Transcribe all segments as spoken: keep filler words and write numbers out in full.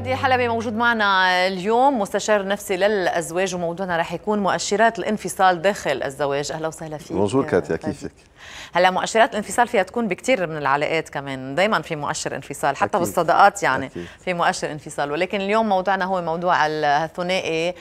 فادي حلبي موجود معنا اليوم، مستشار نفسي للأزواج، وموضوعنا رح يكون مؤشرات الانفصال داخل الزواج. أهلا وسهلا فيك. بونجور كاتيا، كيفك؟ هلا مؤشرات الانفصال فيها تكون بكثير من العلاقات، كمان دائما في مؤشر انفصال، حتى أكيد. بالصداقات يعني أكيد. في مؤشر انفصال. ولكن اليوم موضوعنا هو موضوع الثنائي،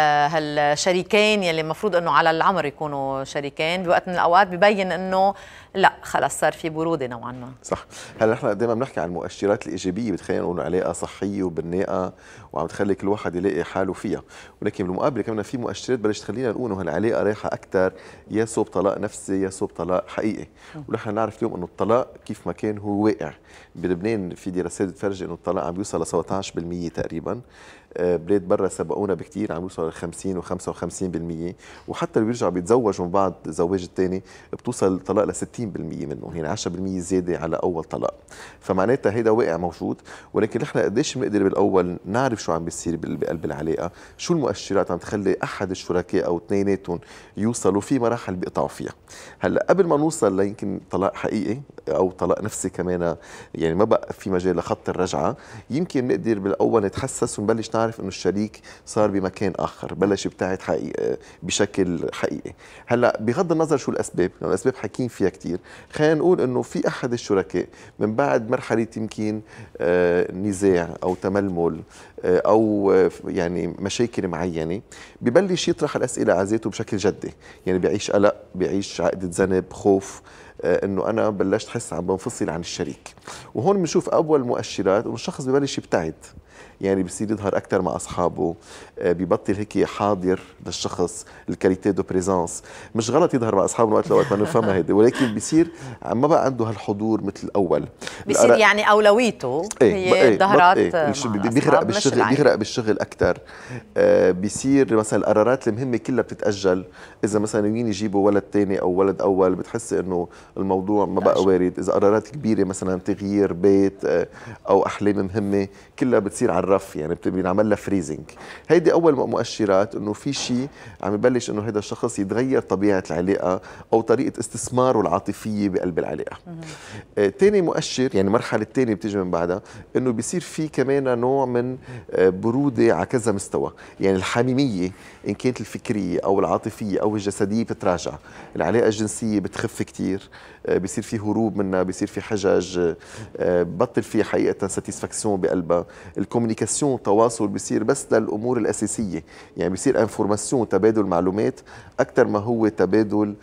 هالشريكين يلي المفروض انه على العمر يكونوا شريكين، بوقت من الاوقات ببين انه لا خلص صار في بروده نوعا ما. صح. هلا نحن دائما بنحكي عن المؤشرات الايجابيه بتخلينا نقول علاقه صحيه وبناءه وعم تخلي كل واحد يلاقي حاله فيها، ولكن بالمقابله كمان في مؤشرات بلش تخلينا نقول انه هالعلاقه رايحه اكثر يا صوب طلاق نفسي يا صوب طلاق حقيقي. ونحن نعرف اليوم انه الطلاق كيف ما كان هو واقع. بلبنان في دراسات بتفرجي انه الطلاق عم بيوصل ل سبعة عشر بالمئة تقريبا. بلاد برا سبقونا بكثير، عم بيوصل ل خمسين وخمسة وخمسين بالمئة، وحتى اللي بيرجعوا بيتزوجوا من بعض الزواج الثاني بتوصل الطلاق ل ستين بالمئة منه، يعني عشرة بالمئة زياده على اول طلاق. فمعناتها هيدا واقع موجود، ولكن نحن قديش بنقدر بالاول نعرف شو عم بيصير بقلب العلاقه، شو المؤشرات عم تخلي احد الشركاء او اثنيناتهم يوصلوا في مراحل بيقطعوا فيها. هلا قبل ما نوصل ليمكن طلاق حقيقي او طلاق نفسي كمان، يعني ما بقى في مجال لخط الرجعه، يمكن نقدر بالاول نتحسس ونبلش نعرف انه الشريك صار بمكان اخر، بلش يبتعد حقيقي بشكل حقيقي. هلا بغض النظر شو الاسباب، لانه الاسباب حكيين فيها كثير، خلينا نقول انه في احد الشركاء من بعد مرحله يمكن آه نزاع او تململ آه او آه يعني مشاكل معينه، ببلش يطرح الاسئله على ذاته بشكل جدي، يعني بيعيش قلق، بيعيش عقده ذنب، خوف، آه انه انا بلشت احس عم بنفصل عن الشريك. وهون بنشوف اول مؤشرات انه الشخص ببلش يبتعد، يعني بصير يظهر اكثر مع اصحابه، ببطل هيك حاضر للشخص، الكاليتي دو بريزانس. مش غلط يظهر مع اصحابه وقت لوقت ما نفهمها هيدي، ولكن بصير ما بقى عنده هالحضور مثل الاول، بصير يعني اولويته هي الظهرات ايه بيغرق بالشغل، بيغرق بالشغل اكثر. آه بصير مثلا القرارات المهمه كلها بتتاجل، اذا مثلا مين يجيبوا ولد ثاني او ولد اول بتحس انه الموضوع ما بقى وارد. اذا قرارات كبيره مثلا تغيير بيت آه او احلام مهمه كلها بتصير على الرف، يعني بنعمل لها فريزنج. هيدي اول مؤشرات انه في شيء عم يبلش انه هذا الشخص يتغير طبيعه العلاقه او طريقه استثماره العاطفيه بقلب العلاقه. ثاني آه مؤشر، يعني المرحله الثانيه بتيجي من بعدها، انه بيصير في كمان نوع من آه بروده على كذا مستوى، يعني الحميميه ان كانت الفكريه او العاطفيه او الجسديه بتتراجع، العلاقه الجنسيه بتخف كثير، آه بيصير في هروب منها، بيصير في حجج، آه بطل في حقيقه ساتيسفاكسيون بقلبها، الكوميونيكاسيون التواصل بيصير بس للامور الاساسيه، يعني بيصير انفورماسيون تبادل معلومات اكثر ما هو تبادل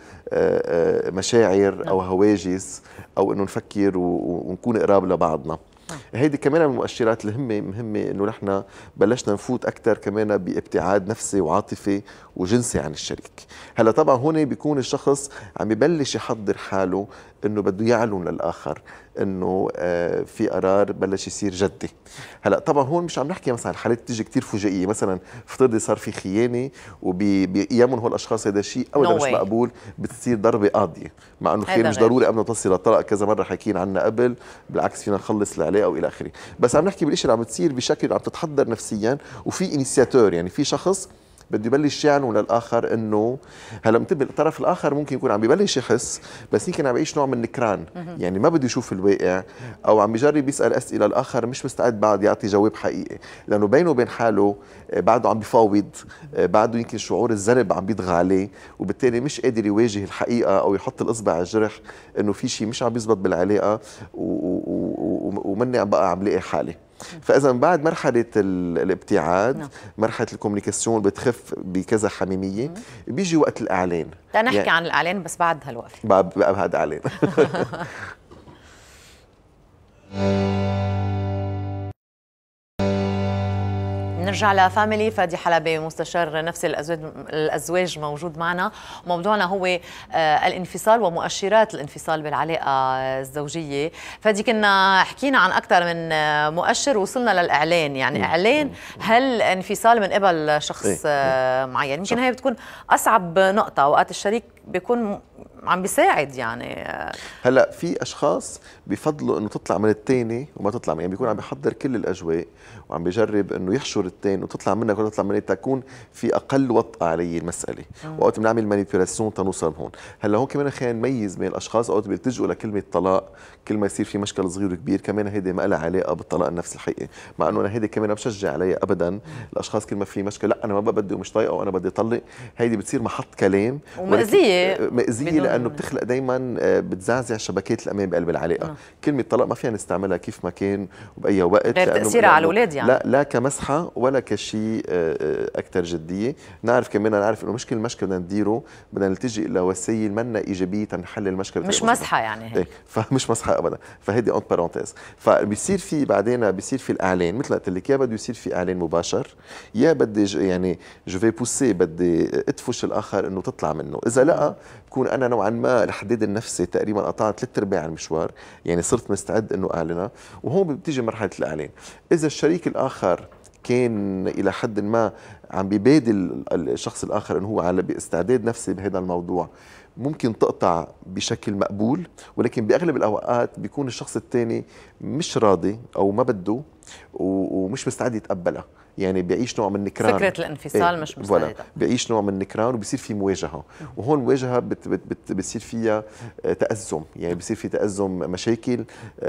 مشاعر او هواجس او انه نفكر ونكون قراب لبعضنا. هيدي كمان من المؤشرات الهمه مهمه، انه نحن بلشنا نفوت اكثر كمان بابتعاد نفسي وعاطفي وجنسي عن الشريك. هلا طبعا هون بيكون الشخص عم يبلش يحضر حاله انه بده يعلن للاخر انه آه في قرار بلش يصير جدي. هلا طبعا هون مش عم نحكي مثلا حالات بتيجي كثير فجائيه، مثلا افترضي صار في خيانه وبايامهم هول الاشخاص هذا الشيء ابدا no مش way. مقبول، بتصير ضربه قاضيه، مع انه خير مش ضروري قبل ما تصل للطلاق، كذا مره حكينا عنها قبل، بالعكس فينا نخلص العلاقه والى اخره. بس عم نحكي بالشيء اللي عم تصير بشكل عم تتحضر نفسيا، وفي انيسياتور، يعني في شخص بده يبلش يعلن للاخر انه هلا انتبه الطرف الاخر ممكن يكون عم ببلش يحس، بس يمكن عم يعيش نوع من النكران، يعني ما بده يشوف الواقع، او عم بيجرب يسال اسئله الاخر مش مستعد بعد يعطي جواب حقيقي، لانه بينه وبين حاله بعده عم بيفاوض، بعده يمكن شعور الذنب عم بيطغى عليه، وبالتالي مش قادر يواجه الحقيقه او يحط الاصبع على الجرح انه في شيء مش عم بيزبط بالعلاقه ومني بقى عم لاقي حالي. فاذا بعد مرحله الابتعاد نعم. مرحله الكوميونيكاسيون بتخف بكذا حميميه، بيجي وقت الاعلان. لا نحكي يعني عن الاعلان بس بعد هالوقفه، بعد بعد الاعلان. نرجع لفاميلي. فادي حلبي مستشار نفسي الازواج موجود معنا، وموضوعنا هو الانفصال ومؤشرات الانفصال بالعلاقه الزوجيه. فادي كنا حكينا عن اكثر من مؤشر، وصلنا للاعلان، يعني اعلان هل انفصال من قبل شخص معين، يمكن هي بتكون اصعب نقطه، اوقات الشريك بيكون عم بيساعد يعني. هلا في اشخاص بفضلوا انه تطلع من الثاني وما تطلع من، يعني بيكون عم بيحضر كل الاجواء وعم بيجرب انه يحشر الثاني وتطلع منك ولا تطلع منك تكون في اقل وطأة علي المساله، وقت بنعمل مانيبيولاسيون تنوصل هون. هلا هون كمان خلينا نميز بين الاشخاص اوقات بيلتجئوا لكلمه طلاق كل ما يصير في مشكل صغير وكبير، كمان هيدي ما لها علاقه بالطلاق النفسي الحقيقي، مع انه انا هيدي كمان ما بشجع عليها ابدا. الاشخاص كل ما في مشكله لا انا ما بدي ومش طايقه وانا بدي اطلق، هيدي بتصير محط كلام ومأذيه، مأذيه لانه بتخلق دائما بتزعزع شبكات الامان بقلب العلاقه. نعم. كلمه طلاق ما فينا نستعملها كيف ما كان وباي وقت، غير تاثيرها على الاولاد يعني، لا لا كمسحه ولا كشيء اكثر جديه. نعرف كمان نعرف انه مش كل مشكله بدنا نديره بدنا نلتجئ لوسائل منا ايجابيه تنحل المشكله، مش مسحه يعني هيك. ايه فمش مسحه ابدا، فهيدي اون بارونتيز. فبيصير في بعدين بيصير في الاعلان مثل قلت لك، يا بده يصير في اعلان مباشر، يا بدي يعني جو في بوسي بدي ادفش الاخر انه تطلع منه. اذا لا بكون انا نوعا ما الحديد النفسي تقريبا قطعت ثلاث ارباع المشوار، يعني صرت مستعد انه اعلنها، وهون بتيجي مرحله الاعلان. اذا الشريك الاخر كان الى حد ما عم بيبادل الشخص الاخر انه هو على باستعداد نفسي بهذا الموضوع، ممكن تقطع بشكل مقبول، ولكن باغلب الاوقات بيكون الشخص الثاني مش راضي او ما بده ومش مستعد يتقبلها، يعني بيعيش نوع من النكران. فكره الانفصال ايه مش مستعد، بيعيش نوع من النكران وبيصير في مواجهه، وهون المواجهه بت بت بت بتصير فيها تأزم، يعني بصير في تأزم مشاكل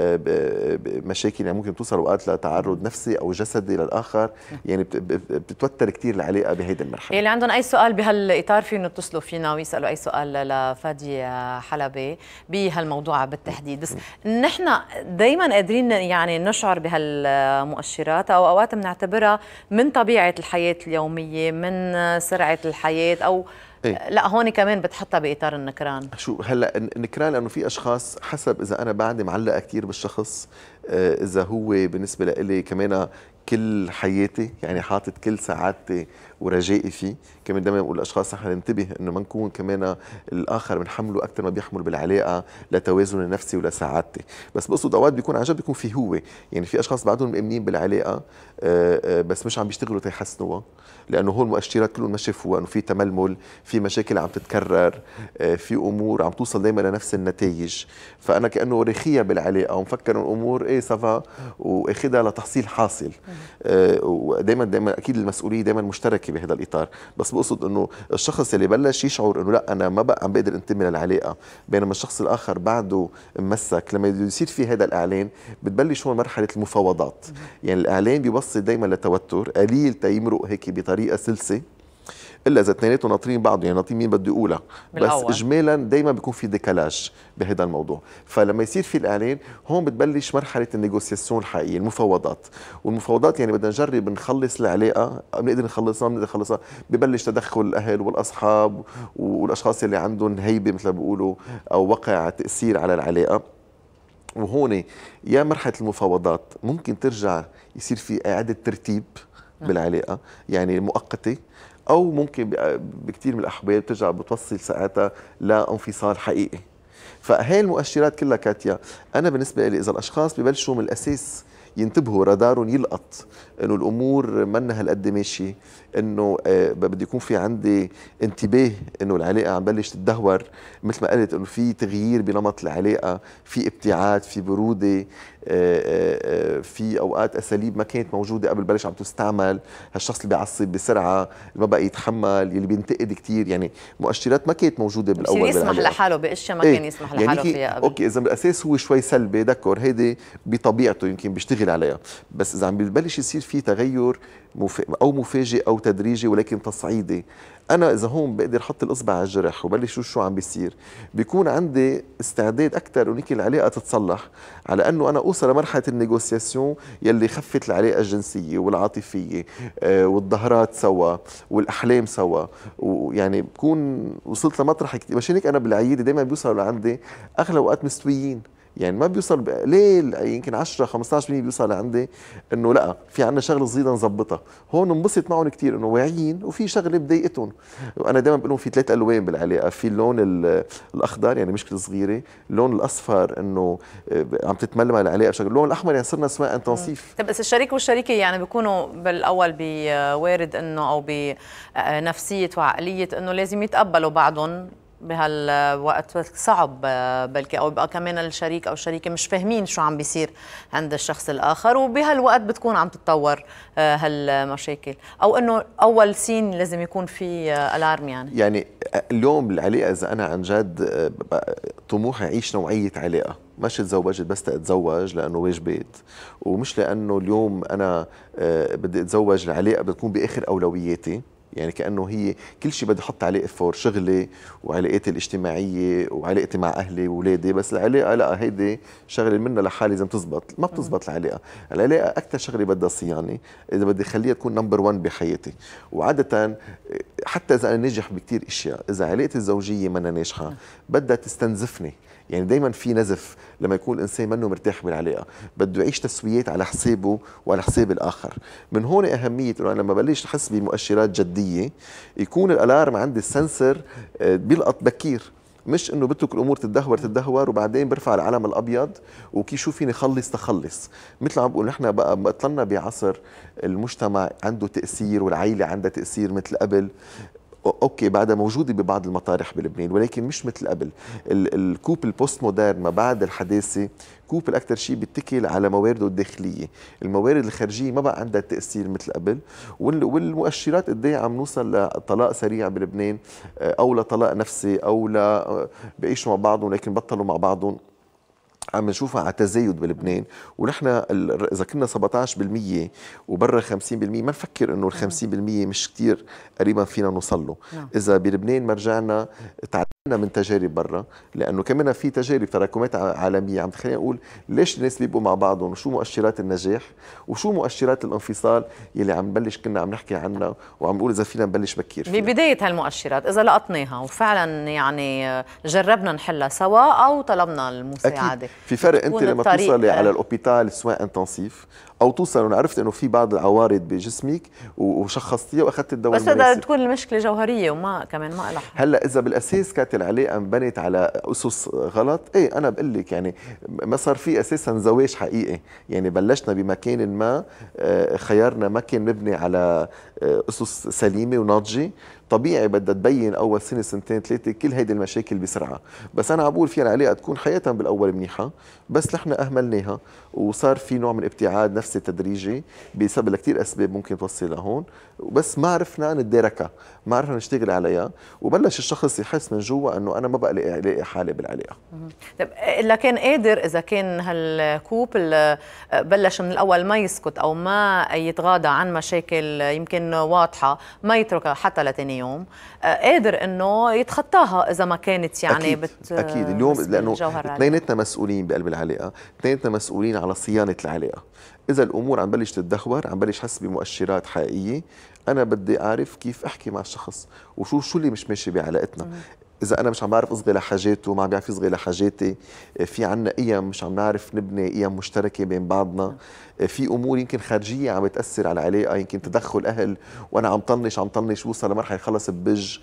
مشاكل يعني ممكن توصل اوقات لتعرض نفسي او جسدي للاخر، يعني بتتوتر كثير العلاقه بهيدي المرحله. اللي عندهم اي سؤال بهالاطار فيهم يتصلوا فينا ويسالوا اي سؤال لفادي حلبي بهالموضوع بالتحديد، بس نحن دائما قادرين يعني نشعر بهالمؤشرات او اوقات بنعتبرها من طبيعة الحياة اليومية، من سرعة الحياة، أو إيه؟ لا هون كمان بتحطها بإطار النكران. شو هلا النكران لأنه في أشخاص حسب إذا أنا بعدي معلقة كثير بالشخص، إذا هو بالنسبة لإلي كمان كل حياتي، يعني حاطط كل سعادتي ورجائي فيه. كمان دائما بقول للاشخاص نحن ننتبه انه ما نكون كمان الاخر بنحمله اكثر ما بيحمل بالعلاقه لتوازن النفسي ولسعادتي، بس بقصد اوقات بيكون عن جد بيكون في هو، يعني في اشخاص بعدهم مأمنين بالعلاقه بس مش عم بيشتغلوا تيحسنوها، لانه هول المؤشرات كلهم ما شافوها، انه في تململ، في مشاكل عم تتكرر، في امور عم توصل دائما لنفس النتائج، فانا كانه رخيه بالعلاقه ومفكر الامور ايه سافا واخذها لتحصيل حاصل. ودائما دائما اكيد المسؤوليه دائما مشتركه بهذا الاطار، بس بقصد انه الشخص اللي بلش يشعر انه لا انا ما بقى عم بقدر انتمي للعلاقه، بينما الشخص الاخر بعده ممسك، لما يصير في هذا الاعلان بتبلش هون مرحله المفاوضات. يعني الاعلان بيوصل دائما لتوتر قليل تيمرق هيك بطريقه سلسه، الا اذا اثنيناتهم ناطرين بعض، يعني ناطرين مين بده يقولها، بس اجمالا دائما بيكون في ديكالاج بهذا الموضوع. فلما يصير في الاعلان هون بتبلش مرحله النيغوسياسيون الحقيقيه، المفاوضات. والمفاوضات يعني بدنا نجرب نخلص العلاقه، بنقدر نخلصها ما بنقدر نخلصها، ببلش تدخل الاهل والاصحاب والاشخاص اللي عندهم هيبه مثل ما بيقولوا او وقع تاثير على العلاقه. وهون يا مرحله المفاوضات ممكن ترجع يصير في اعاده ترتيب بالعلاقه يعني مؤقته، او ممكن بكثير من الاحوال بترجع بتوصل ساعتها لانفصال حقيقي. فهي المؤشرات كلها كاتيا، انا بالنسبه لي اذا الاشخاص ببلشوا من الاساس ينتبهوا، رادارهم يلقط انه الامور منا هالقد ماشي، انه آه بدي يكون في عندي انتباه انه العلاقه عم بلش تتدهور، مثل ما قلت انه في تغيير بنمط العلاقه، في ابتعاد، في بروده، آه آه في اوقات اساليب ما كانت موجوده قبل بلش عم تستعمل، هالشخص اللي بيعصب بسرعه، اللي ما بقى يتحمل، اللي بينتقد كثير، يعني مؤشرات ما كانت موجوده بالاول يصير يسمح لحاله باشياء ما إيه؟ كان يسمح لحاله يعني فيها قبل. اوكي اذا بالاساس هو شوي سلبي دكور، هيدي بطبيعته يمكن بيشتغل عليها، بس اذا عم ببلش يصير في تغير او مفاجئ او تدريجي ولكن تصعيدي، انا اذا هون بقدر احط الاصبع على الجرح وبلش شو شو عم بيصير، بيكون عندي استعداد اكثر ونيك العلاقه تتصلح، على انه انا اوصل لمرحله النيغوسياسيون يلي خفت العلاقه الجنسيه والعاطفيه آه والظهرات سوا والاحلام سوا، ويعني بكون وصلت لمطرح كثير. مشان هيك انا بالعياده دائما بيوصلوا لعندي اغلب اوقات مستويين، يعني ما بيوصل ليه يمكن عشرة خمسة عشر بالمية بيوصل لعندي انه لا في عندنا شغله صغيره نظبطها، هون انبسط معهم كثير انه واعيين وفي شغله بضايقتهم. وانا دائما بقول لهم في ثلاث الوان بالعلاقه، في اللون الاخضر يعني مشكله صغيره، اللون الاصفر انه عم تتململ العلاقه بشكل، اللون الاحمر يعني صرنا سواء تنصيف. طيب بس الشريك والشريكه يعني بيكونوا بالاول بوارد انه او بنفسيه وعقليه انه لازم يتقبلوا بعضهم بهالوقت صعب بلكي، او يبقى كمان الشريك او الشريكه مش فاهمين شو عم بيصير عند الشخص الاخر، وبهالوقت بتكون عم تتطور هالمشاكل، او انه اول سين لازم يكون في الارم. يعني يعني اليوم العلاقه اذا انا عن جد طموحي اعيش نوعيه علاقه، مش تزوجت بس اتزوج لانه واجبات، ومش لانه اليوم انا بدي اتزوج، العلاقه بتكون باخر اولوياتي. يعني كأنه هي كل شيء بدي أحط عليه إفور، شغلي وعلاقاتي الاجتماعية وعلاقتي مع أهلي وولادي، بس العلاقة لا، هيدي شغلة منها لحالي لازم تزبط. ما بتزبط العلاقة، العلاقة أكثر شغلة بدها صيانة إذا بدي خليها تكون نمبر وان بحياتي. وعادة حتى إذا أنا ناجح بكتير أشياء، إذا علاقتي الزوجية منا ناجحة بدها تستنزفني. يعني دايما في نزف لما يكون الانسان منه مرتاح بالعلاقه، بده يعيش تسويات على حسابه وعلى حساب الاخر. من هون اهميه انه انا لما بلش احس بمؤشرات جديه يكون الالارم عندي السنسر بيلقط بكير، مش انه بترك الامور تتدهور تتدهور وبعدين برفع العلم الابيض وكي شو فيني خلص تخلص. مثل عم بقول نحن بقى بطلنا بعصر المجتمع عنده تاثير والعائله عندها تاثير مثل قبل. اوكي بعدها موجوده ببعض المطارح بلبنان ولكن مش مثل قبل. الكوب البوست مودرن ما بعد الحداثه كوب الاكثر شيء بيتكل على موارده الداخليه، الموارد الخارجيه ما بقى عندها تاثير مثل قبل. والمؤشرات قد ايه عم نوصل لطلاق سريع بلبنان، او لطلاق نفسي، او لا بيعيشوا مع بعضهم ولكن بطلوا مع بعضهم. عم نشوفها على تزايد بلبنان، ونحن اذا كنا سبعطعش بالمية وبرا خمسين بالمية ما نفكر انه ال خمسين بالمية مش كثير قريبا فينا نوصل له. اذا بلبنان ما رجعنا تعلمنا من تجارب برا، لانه كمان في تجارب تراكمات عالميه عم تخلينا نقول ليش الناس بيبقوا مع بعضهم، وشو مؤشرات النجاح وشو مؤشرات الانفصال يلي عم نبلش كنا عم نحكي عنها وعم نقول اذا فينا نبلش بكير فيها. ببدايه هالمؤشرات اذا لقطناها وفعلا يعني جربنا نحلها سوا او طلبنا المساعده. أكيد. في فرق انت لما توصلي على الاوبيتال سواء انتنسيف او توصل وانا عرفت انه في بعض العوارض بجسمك وشخصتيها واخذت الدواء بس بدها تكون المشكله جوهريه وما كمان ما لها. هلا اذا بالاساس كانت العلاقه انبنت على اسس غلط، ايه انا بقول لك يعني ما صار في اساسا زواج حقيقي. يعني بلشنا بمكان ما، خيارنا ما كان مبني على اسس سليمه وناضجه، طبيعي بدها تبين اول سنه سنتين ثلاثه كل هيدي المشاكل بسرعه. بس انا عم بقول فيها العلاقه تكون حياتها بالاول منيحه بس نحن اهملناها وصار في نوع من ابتعاد نفسي تدريجي بسبب لكثير اسباب ممكن توصل لهون، بس ما عرفنا نتداركها، ما عرفنا نشتغل عليها، وبلش الشخص يحس من جوا انه انا ما بقى لاقي حالي بالعلاقه. طيب الا كان قادر، اذا كان هالكوب بلش من الاول ما يسكت او ما يتغاضى عن مشاكل يمكن واضحه، ما يتركها حتى لثاني يوم، قادر انه يتخطاها اذا ما كانت يعني أكيد. بت اكيد اليوم لانه اثنيناتنا مسؤولين بقلب العلاقه، اثنيناتنا مسؤولين على صيانه العلاقه. اذا الامور عم بلش تتدهور، عم بلش حس بمؤشرات حقيقيه، انا بدي اعرف كيف احكي مع الشخص وشو شو اللي مش ماشي بعلاقتنا. إذا أنا مش عم بعرف أصغي لحاجاته، ما عم بيعرف يصغي لحاجاتي، في عنا قيم مش عم نعرف نبني قيم مشتركة بين بعضنا، في أمور يمكن خارجية عم بتأثر على العلاقة، يمكن تدخل أهل وأنا عم طنش عم طنش وصل لمرحلة خلص ببج.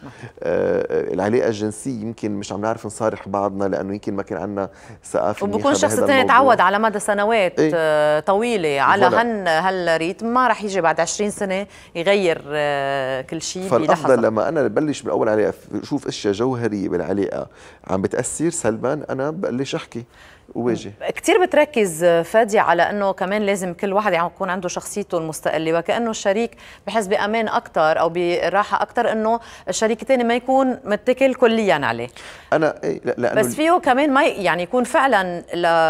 آه العلاقة الجنسية يمكن مش عم نعرف نصارح بعضنا لأنه يمكن ما كان عنا ثقافة منيحة وبكون شخص الثاني تعود على مدى سنوات ايه؟ طويلة على هن هالريتم، ما رح يجي بعد عشرين سنة يغير آه كل شيء بلحظة. فالأفضل لما أنا ببلش بالأول علاقة شوف أشياء جوهرية بالعلاقة عم بتأثر سلبا، أنا ببلش أحكي وواجه. كثير بتركز فادي على انه كمان لازم كل واحد يكون عنده شخصيته المستقله، وكانه الشريك بحس بامان اكثر او براحه اكثر انه الشريك الثاني ما يكون متكل كليا عليه. انا إيه لا لا بس فيه كمان ما يعني يكون فعلا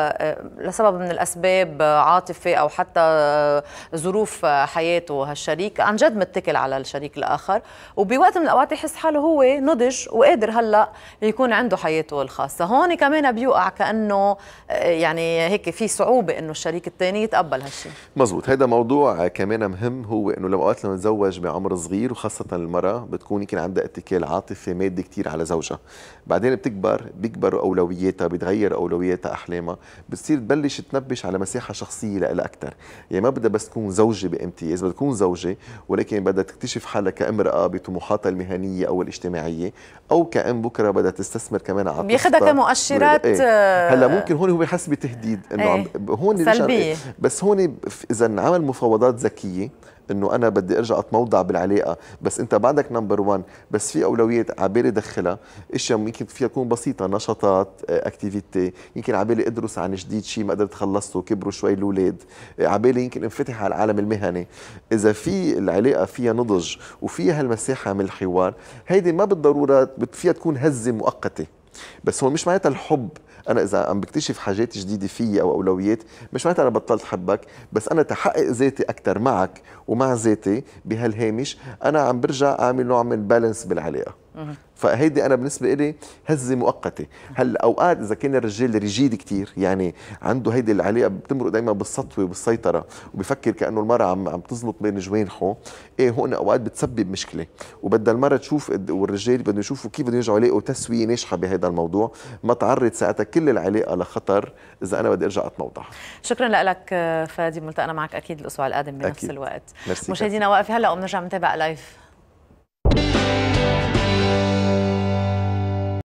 لسبب من الاسباب عاطفه او حتى ظروف حياته هالشريك عن جد متكل على الشريك الاخر، وبوقت من الاوقات يحس حاله هو نضج وقادر هلا يكون عنده حياته الخاصه. هون كمان بيوقع كانه يعني هيك في صعوبه انه الشريك الثاني يتقبل هالشيء. مزبوط. هذا موضوع كمان مهم، هو انه لما اوقات لما نتزوج بعمر صغير وخاصه المراه بتكون يمكن عندها اتكال عاطفي مادي كثير على زوجها، بعدين بتكبر بيكبروا اولوياتها، بتغير اولوياتها، احلامها، بتصير تبلش تنبش على مساحه شخصيه لها اكثر. يعني ما بدها بس تكون زوجه بامتياز، بدها تكون زوجه ولكن بدها تكتشف حالها كامراه بطموحاتها المهنيه او الاجتماعيه، او كأم بكره بدها تستثمر كمان عاطفتها، بياخذها كمؤشرات. ايه. هلا ممكن هون هو بحس بتهديد انه ايه. هون سلبيه، بس هون اذا انعمل مفاوضات ذكيه انه انا بدي ارجع اتموضع بالعلاقه، بس انت بعدك نمبر واحد، بس في اولويات عبالي دخلها اشياء ممكن فيها تكون بسيطه، نشاطات، اكتيفيتي، يمكن عبالي ادرس عن جديد شيء ما قدرت خلصته، كبروا شوي الاولاد، عبالي يمكن انفتح على العالم المهني. اذا في العلاقه فيها نضج وفيها هالمساحه من الحوار، هيدي ما بالضروره فيها تكون هزه مؤقته، بس هو مش معناتها الحب. انا اذا عم بكتشف حاجات جديده فيي او اولويات، مش معناتها انا بطلت حبك، بس انا تحقق ذاتي اكثر معك ومع ذاتي بهالهامش، انا عم برجع اعمل نوع من بالانس بالعلاقه. فهيدي انا بالنسبه لي هزه مؤقته. هلا اوقات اذا كان الرجال ريجيد كثير، يعني عنده هيدي العلاقه بتمرق دائما بالسطوه وبالسيطره، وبفكر كانه المراه عم عم تزلط بين جوانحه، ايه هون اوقات بتسبب مشكله، وبدها المراه تشوف والرجال بدهم يشوفوا كيف بدهم يرجعوا يلاقوا تسويه ناجحه بهذا الموضوع، ما تعرض ساعتها كل العلاقه لخطر اذا انا بدي ارجع اتموضع. شكرا لك فادي، ملتقانا معك اكيد الاسبوع القادم بنفس أكيد. الوقت. مشاهدينا واقفه هلا وبنرجع بنتابع لايف.